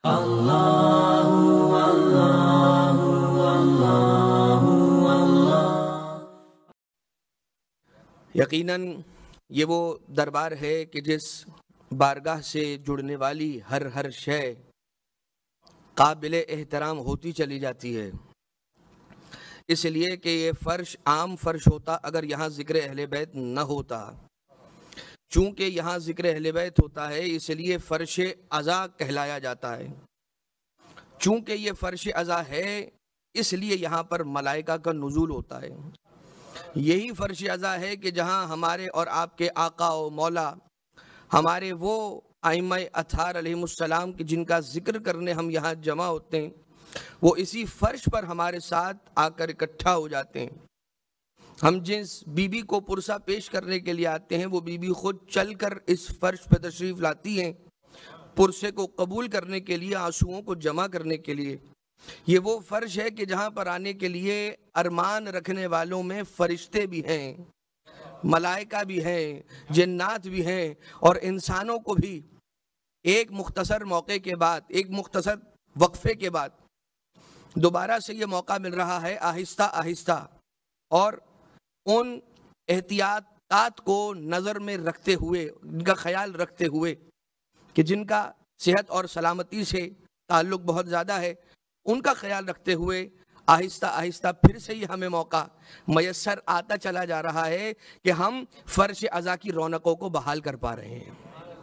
अल्लाहु अल्लाहु अल्लाहु अल्लाह। यकीनन ये वो दरबार है कि जिस बारगाह से जुड़ने वाली हर शय काबिल एहतराम होती चली जाती है, इसलिए कि ये फ़र्श आम फ़र्श होता अगर यहाँ ज़िक्र अहले बैत न होता। चूँकि यहाँ ज़िक्र अहले बैत होता है इसलिए फ़र्श अज़ा कहलाया जाता है। चूँकि ये फ़र्श अज़ा है इसलिए यहाँ पर मलाइका का नुज़ूल होता है। यही फ़र्श अज़ा है कि जहाँ हमारे और आपके आका व मौला, हमारे वो आइम्मा अथार अलैहिमुस्सलाम की जिनका ज़िक्र करने हम यहाँ जमा होते हैं, वो इसी फ़र्श पर हमारे साथ आकर इकट्ठा हो जाते हैं। हम जिस बीबी को पुरसा पेश करने के लिए आते हैं वो बीबी खुद चलकर इस फ़र्श पर तशरीफ़ लाती हैं, पुरसे को कबूल करने के लिए, आंसुओं को जमा करने के लिए। ये वो फ़र्श है कि जहाँ पर आने के लिए अरमान रखने वालों में फ़रिश्ते भी हैं, मलाइका भी हैं, जिन्नात भी हैं और इंसानों को भी एक मुख्तसर मौके के बाद, एक मुख्तसर वक्फे के बाद दोबारा से ये मौका मिल रहा है आहिस्ता आहिस्ता और उन एहतियातात को नज़र में रखते हुए, उनका ख्याल रखते हुए कि जिनका सेहत और सलामती से ताल्लुक़ बहुत ज़्यादा है, उनका ख्याल रखते हुए आहिस्ता आहिस्ता फिर से ही हमें मौका मयस्सर आता चला जा रहा है कि हम फ़र्श अज़ा की रौनकों को बहाल कर पा रहे हैं।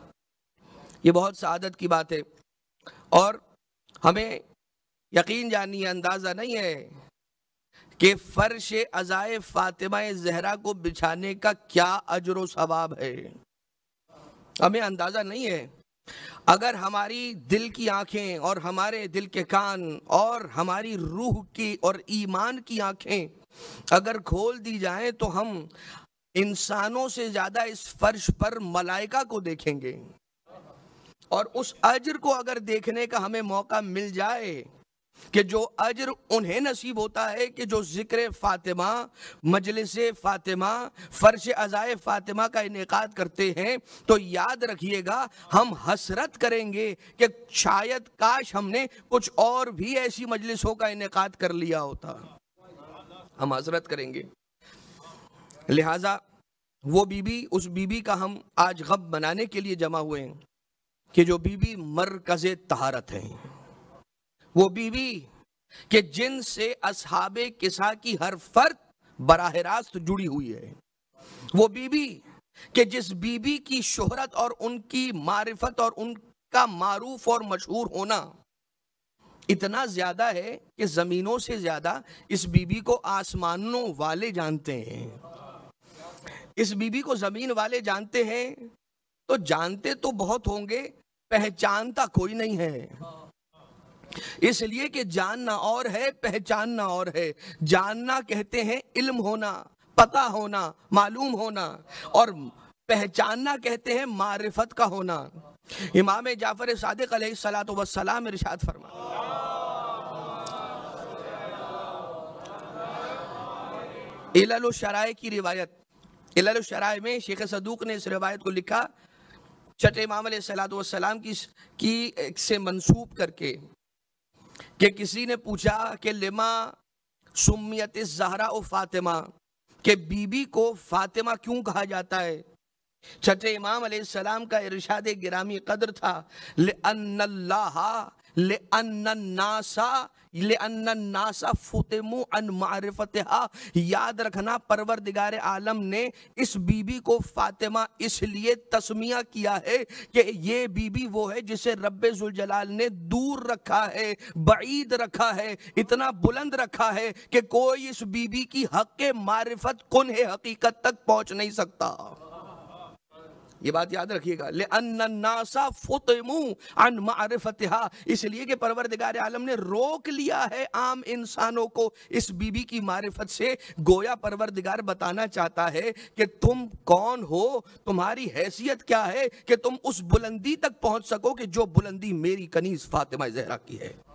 ये बहुत सआदत की बात है और हमें यकीन जानिए, अंदाज़ा नहीं है कि फ़र्श अज़ाए फ़ातिमा ज़हरा को बिछाने का क्या अजर व सवाब है। हमें अंदाज़ा नहीं है। अगर हमारी दिल की आँखें और हमारे दिल के कान और हमारी रूह की और ईमान की आँखें अगर खोल दी जाएं तो हम इंसानों से ज़्यादा इस फ़र्श पर मलाइका को देखेंगे और उस अजर को अगर देखने का हमें मौका मिल जाए कि जो अजर उन्हें नसीब होता है कि जो ज़िक्र फ़ातिमा, मजलिस फ़ातिमा, फ़र्श अज़ाए फ़ातिमा का इनेकाद करते हैं, तो याद रखिएगा हम हसरत करेंगे कि शायद काश हमने कुछ और भी ऐसी मजलिसों का इनेकाद कर लिया होता। हम हसरत करेंगे। लिहाजा वो बीबी, उस बीबी का हम आज गम मनाने के लिए जमा हुए हैं कि जो बीबी मरकज़े तहारत हैं, वो बीबी कि जिनसे असहाबे किसा की हर फर्द बराह रास्त जुड़ी हुई है, वो बीबी कि जिस बीबी की शोहरत और उनकी मारिफत और उनका मारूफ और मशहूर होना इतना ज्यादा है कि जमीनों से ज्यादा इस बीबी को आसमानों वाले जानते हैं। इस बीबी को जमीन वाले जानते हैं तो जानते तो बहुत होंगे, पहचानता कोई नहीं है। इसलिए कि जानना और है, पहचानना और है। जानना कहते हैं इल्म होना, पता होना, मालूम होना, और पहचानना कहते हैं मारिफत का होना। इमाम जाफर सादिक अलैहिस्सलातु वस्सलाम इरशाद फरमा, इलल शराय की रिवायत, इलल शराय में शेख सदूक ने इस रिवायत को लिखा छठे इमाम अलैहिस्सलातु वस्सलाम की से मंसूब करके कि किसी ने पूछा कि लिमा सुम्मियत ज़हरा ओ फातिमा, के बीबी को फातिमा क्यों कहा जाता है। छठे इमाम अलैहिस्सलाम का इरशाद गिरामी कदर था, लिअन्नन्नासा फुतिमु अन मारिफतिहा। याद रखना परवरदिगार आलम ने इस बीबी को फातिमा इसलिए तस्मिया किया है कि ये बीबी वो है जिसे रब्बे जुल जलाल ने दूर रखा है, बईद रखा है, इतना बुलंद रखा है कि कोई इस बीबी की हक़ मारिफत कुन्हे हकीकत तक पहुंच नहीं सकता। ये बात याद रखिएगा, लिअन्नन्नासा फुतिमु अन मारिफतिहा, इसलिए कि परवरदिगार आलम ने रोक लिया है आम इंसानों को इस बीबी की मारिफत से। गोया परवरदिगार बताना चाहता है कि तुम कौन हो, तुम्हारी हैसियत क्या है कि तुम उस बुलंदी तक पहुंच सको कि जो बुलंदी मेरी कनीज फातिमा ज़हरा की है।